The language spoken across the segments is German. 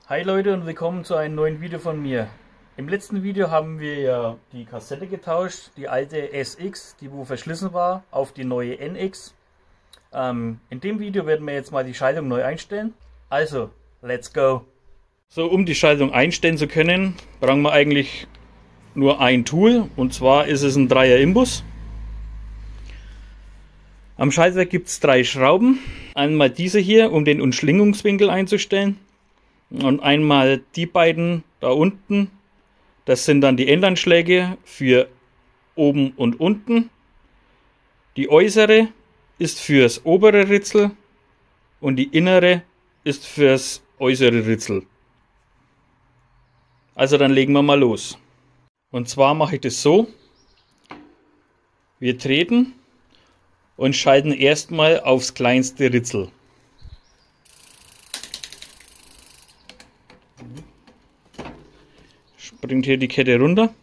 Hi Leute und willkommen zu einem neuen Video von mir. Im letzten Video haben wir ja die Kassette getauscht, die alte SX, die wo verschlissen war, auf die neue NX. In dem Video werden wir jetzt mal die Schaltung neu einstellen. Also, let's go! So, um die Schaltung einstellen zu können, brauchen wir eigentlich nur ein Tool, und zwar ist es ein 3er Imbus. Am Schaltwerk gibt es 3 Schrauben. Einmal diese hier, um den Umschlingungswinkel einzustellen. Und einmal die beiden da unten. Das sind dann die Endanschläge für oben und unten. Die äußere ist fürs obere Ritzel und die innere ist fürs äußere Ritzel. Also dann legen wir mal los. Und zwar mache ich das so. Wir treten und schalten erstmal aufs kleinste Ritzel. Springt hier die Kette runter.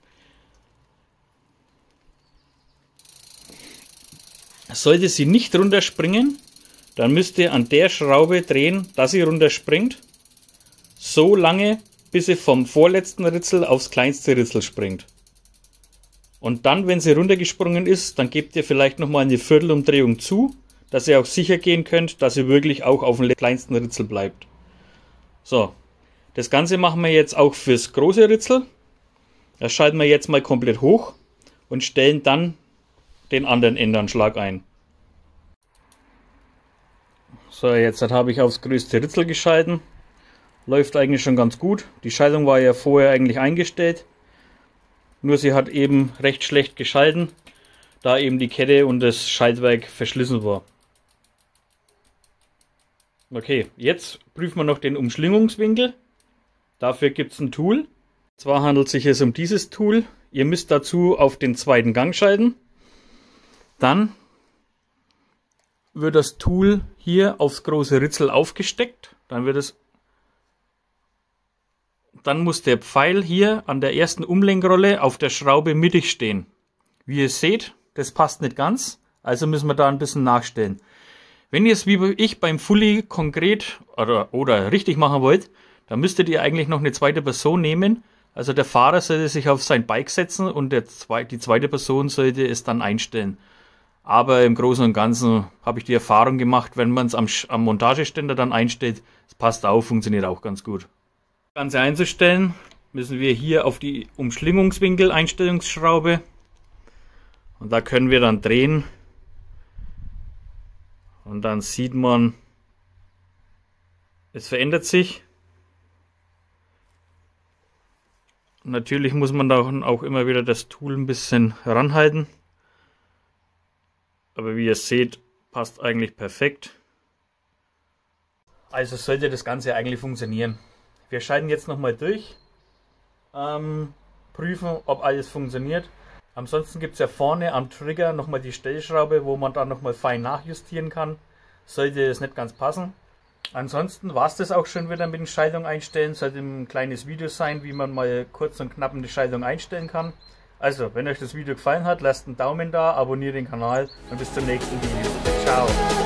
Sollte sie nicht runterspringen, dann müsst ihr an der Schraube drehen, dass sie runterspringt. So lange, bis sie vom vorletzten Ritzel aufs kleinste Ritzel springt. Und dann, wenn sie runtergesprungen ist, dann gebt ihr vielleicht nochmal eine Viertelumdrehung zu, dass ihr auch sicher gehen könnt, dass sie wirklich auch auf dem kleinsten Ritzel bleibt. So. Das Ganze machen wir jetzt auch fürs große Ritzel. Das schalten wir jetzt mal komplett hoch und stellen dann den anderen Endanschlag ein. So, jetzt habe ich aufs größte Ritzel geschalten. Läuft eigentlich schon ganz gut. Die Schaltung war ja vorher eigentlich eingestellt. Nur sie hat eben recht schlecht geschalten, da eben die Kette und das Schaltwerk verschlissen war. Okay, jetzt prüfen wir noch den Umschlingungswinkel. Dafür gibt es ein Tool. Zwar handelt es sich um dieses Tool. Ihr müsst dazu auf den zweiten Gang schalten. Dann wird das Tool hier aufs große Ritzel aufgesteckt. Dann muss der Pfeil hier an der ersten Umlenkrolle auf der Schraube mittig stehen. Wie ihr seht, das passt nicht ganz. Also müssen wir da ein bisschen nachstellen. Wenn ihr es wie ich beim Fully konkret oder richtig machen wollt, dann müsstet ihr eigentlich noch eine zweite Person nehmen. Also der Fahrer sollte sich auf sein Bike setzen und die zweite Person sollte es dann einstellen. Aber im Großen und Ganzen habe ich die Erfahrung gemacht, wenn man es am Montageständer dann einstellt, es passt auch, funktioniert auch ganz gut. Das Ganze einzustellen, müssen wir hier auf die Umschlingungswinkel-Einstellungsschraube. Und da können wir dann drehen. Und dann sieht man, es verändert sich. Natürlich muss man da auch immer wieder das Tool ein bisschen ranhalten. Aber wie ihr seht, passt eigentlich perfekt. Also sollte das Ganze eigentlich funktionieren. Wir schalten jetzt nochmal durch. Prüfen, ob alles funktioniert. Ansonsten gibt es ja vorne am Trigger nochmal die Stellschraube, wo man dann nochmal fein nachjustieren kann. Sollte es nicht ganz passen. Ansonsten war es das auch schon wieder mit den Schaltung einstellen. Sollte ein kleines Video sein, wie man mal kurz und knapp eine Schaltung einstellen kann. Also, wenn euch das Video gefallen hat, lasst einen Daumen da, abonniert den Kanal und bis zum nächsten Video. Ciao!